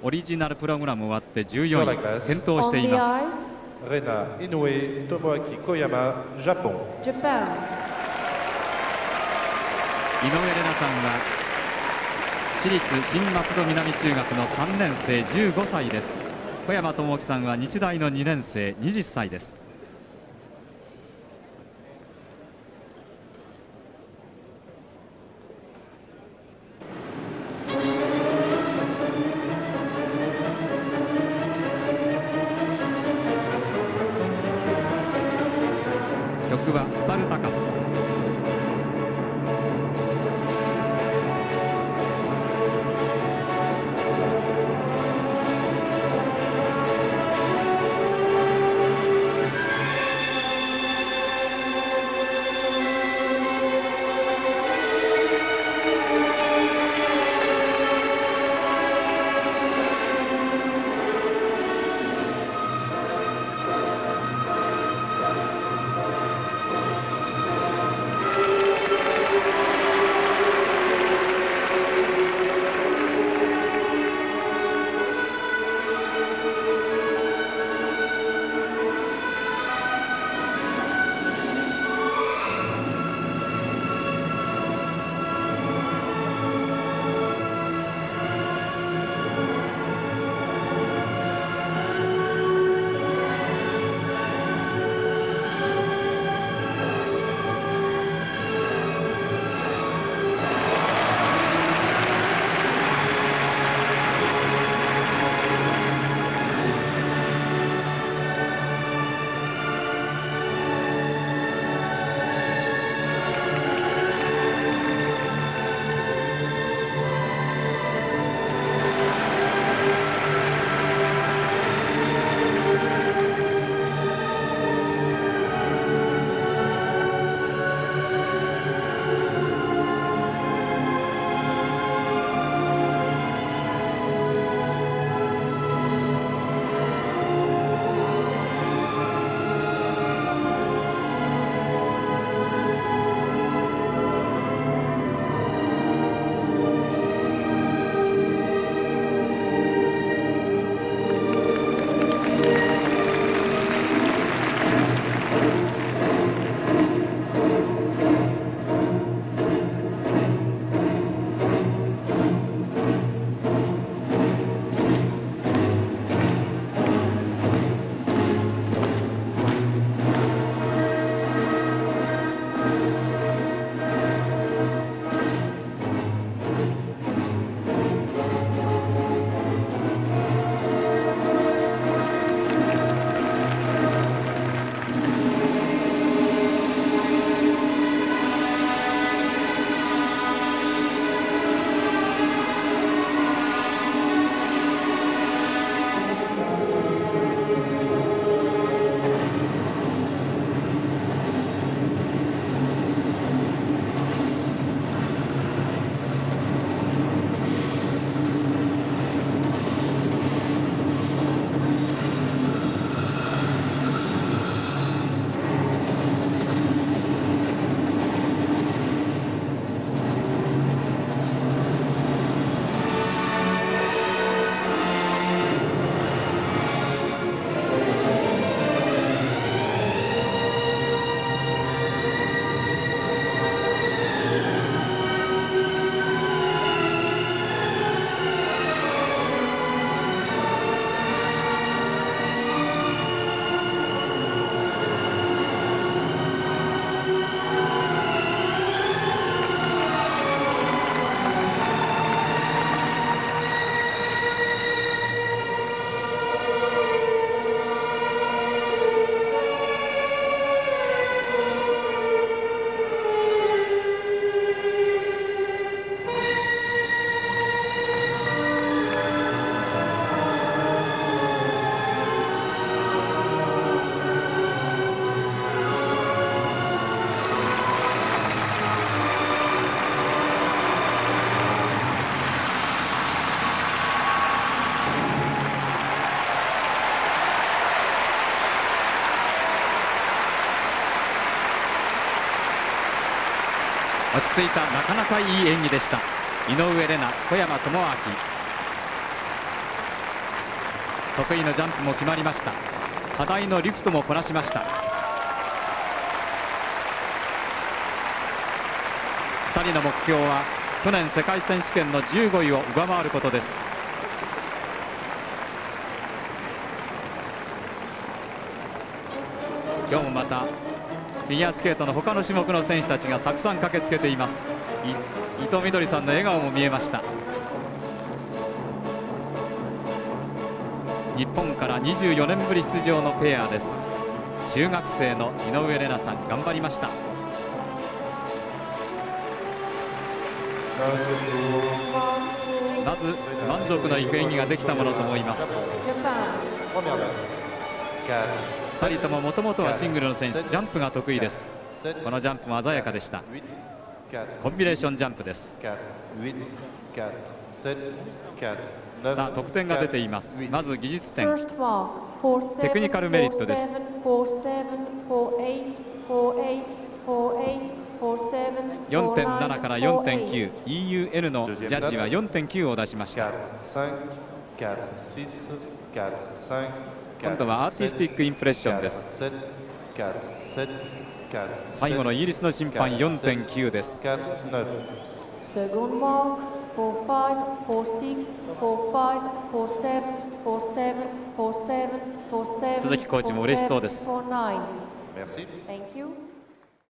オリジナルプログラム終わって14位、転倒しています。 Rena Inoue Tomoaki Koyama, Japon. 井上玲奈さんは私立新松戸南中学の3年生、15歳です。小山智樹さんは日大の2年生、20歳です。曲はスパルタカス。落ち着いたなかなかいい演技でした。井上玲奈、小山智明。 得意のジャンプも決まりました。課題のリフトもこなしました。2人の目標は去年世界選手権の15位を上回ることです。今日もまたフィギュアスケートの他の種目の選手たちがたくさん駆けつけています。伊藤みどりさんの笑顔も見えました。日本から24年ぶり出場のペアです。中学生の井上玲奈さん、頑張りました。まず満足のいく演技ができたものと思います。2人とももともとはシングルの選手、ジャンプが得意です。このジャンプも鮮やかでした。コンビネーションジャンプです。さあ得点が出ています。まず技術点、テクニカルメリットです。4.7 から 4.9、 EUN のジャッジは 4.9 を出しました。今度はアーティスティックインプレッションです。最後のイギリスの審判 4.9 です。鈴木コーチも嬉しそうです。